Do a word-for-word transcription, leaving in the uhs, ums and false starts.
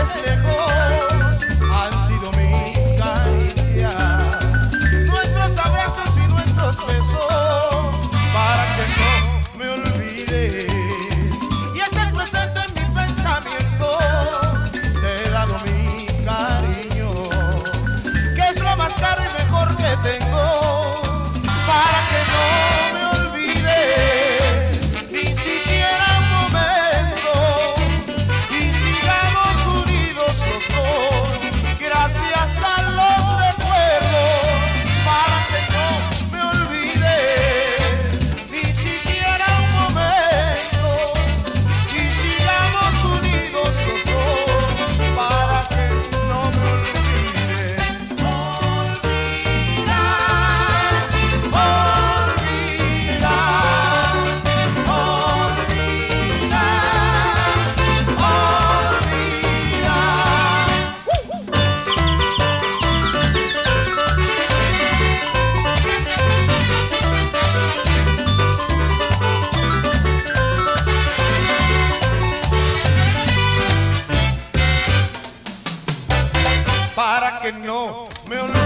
estés lejos, han sido mis caricias, nuestros abrazos y nuestros besos, para que no me olvides y estés presente en mi pensamiento. Te he dado mi cariño, que es lo más caro y mejor que tengo, para que no me olvides ni siquiera un momento y sigamos unidos los dos, gracias a los recuerdos, para que no me olvides ni siquiera un momento y sigamos unidos los dos, para que no me olvides. Para que no me olvides.